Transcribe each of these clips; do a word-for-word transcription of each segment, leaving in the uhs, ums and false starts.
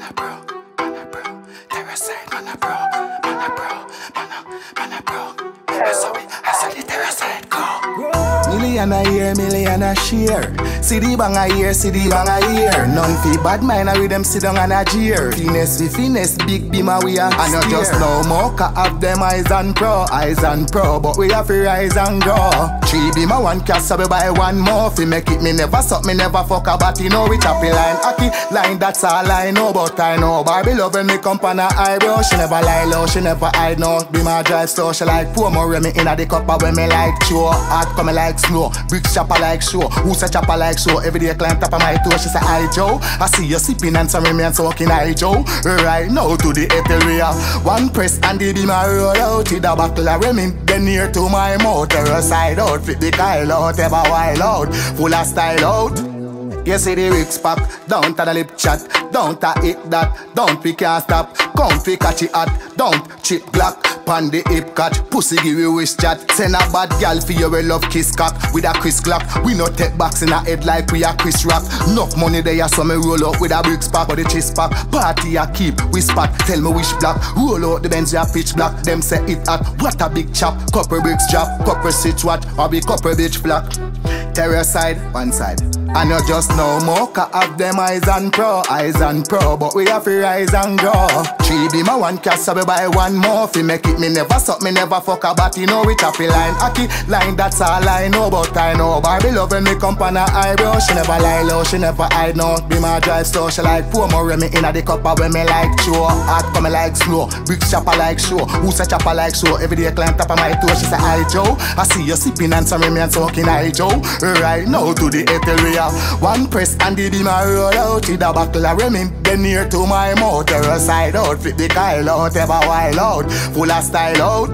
a bro, man a bro. Terror side, man a bro, man a bro, man a, man a bro. I saw it, I saw the terror side go. Million a year, million a share. See the bang a year, see the bang a year. None fi bad mind a with them sit down and a jeer. Finesse fi finesse, big beamer we a and you just know more ca have them eyes and pro, eyes and pro. But we have to rise and grow. Three beamer, one cast so we buy one more. Fi make it me never suck, me never fuck a bat. You know we happy line, hockey line, that's all I know. But I know Barbie love when me come on her eyebrow. She never lie low, she never hide no. Be my drive slow, she like pour more me in a the cup when me like show. Hard come like snow, bricks chopper like show. Who say chopper like show? Every day climb top of my toe. She say hi Joe, I see you sipping and some me and talking hi Joe. Right now to the area, one press and the beam a roll out. With a buckle of reming, then near to my mouth. Terror side out, fit the Kyle out, ever wild out, full of style out. You see the rigs pop, don't to the lip chat, don't to hit that, don't we can't stop. Come fi catch it hot, don't chip black. Pan the hip catch, pussy give you wish chat. Send a bad gal for your love kiss cock with a Chris Glock. We no take backs in a head like we a Chris Rock. Enough money there so me roll up with a bricks pack or the chase pack. Party a keep, we spot, tell me which block. Roll out the Benz ya pitch black, them say it hot. What a big chop, couple bricks drop, couple switch watch, or be couple bitch black. Terror side, one side. And you just know more ca have them eyes and pro, eyes and pro. But we have to rise and grow. Three be my one cast so we buy one more. Fi make it me never suck, me never fuck a bat. You know we happy line, hockey line, that's all I know. But I know Barbie love when me come on her eyebrow. She never lie low, she never hide no. Be my drive slow, she like pour more me in a the cup when me like show. Hard come like slow, bricks chopper like show. Who say chopper like show? Every day climb top of my toe. She say hi Joe, I see you sipping and some me and talking hi Joe. Right now to the area, one press and the beam a roll out. With a buckle of reming, then near to my mouth. Terror side out, fit the Kyle out, ever wild out, full of style out.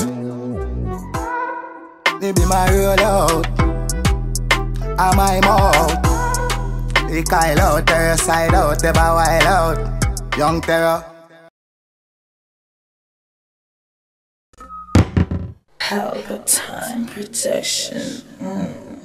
The beam a roll out, and my mouth. The Kyle out, terror side out, ever wild out. Young terror. PelpaTime protection. Mm.